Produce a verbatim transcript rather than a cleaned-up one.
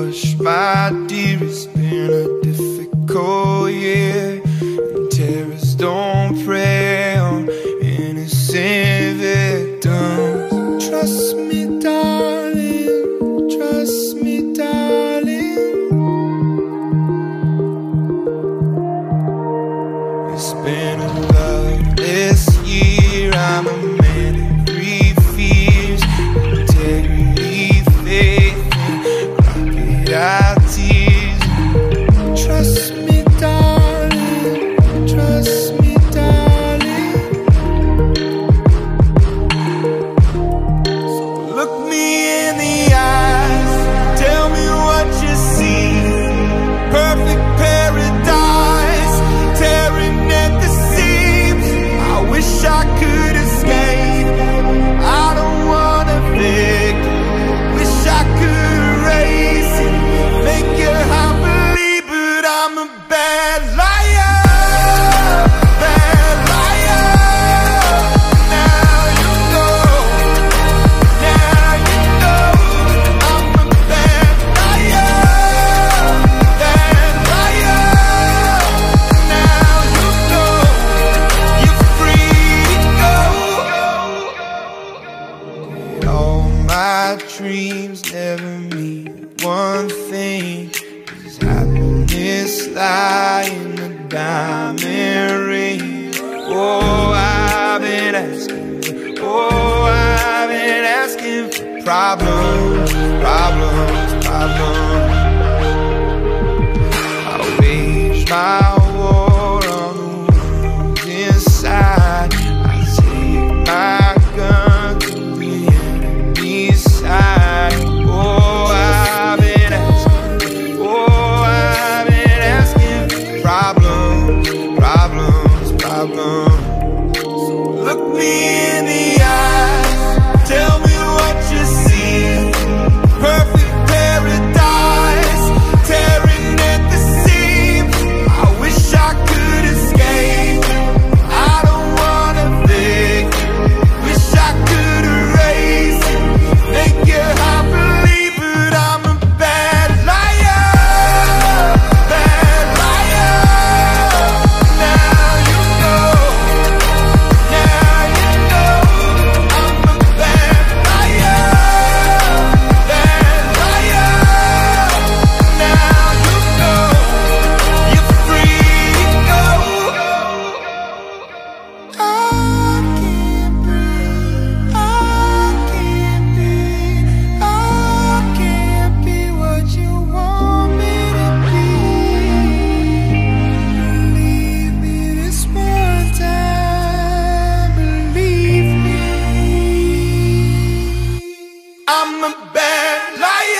hush, my dear, it's been a difficult year, and terrorists don't prey on innocent victims. Trust me, darling, trust me, darling. It's been a loveless year, I'm a man of three fears: integrity, faith, and crocodile tears. Trust me, darling, trust me, darling. So look me in the eyes, tell me what you see. Perfect paradise, tearing at the seams. I wish I could escape, I don't wanna fake. Wish I could erase it, make your heart believe, but I'm a bad liar, bad liar. Now you know, now you know, I'm a bad liar, bad liar. Now you know, you're free to go. All my dreams never mean one thing, 'cause happiness lie in the diamond ring. Oh, I've been asking, oh, I've been asking for problems, problems, problems. I wage my war on the ones inside. I take my gun to the enemy's side. Oh, I've been asking, oh, I've been asking for problems, problems, problems. So look me in the eyes, tell me what you see. Perfect paradise, tearing at the seams. I wish I could escape, I don't wanna fake. Wish I could erase it, make your heart believe, but I'm a bad liar, bad liar. Now you know, now you know, I'm a bad liar, bad liar. Now you know, you're free to go. I can't breathe, I can't be, I can't be what you want me to be. Believe me this one time, believe me. I'm a bad liar.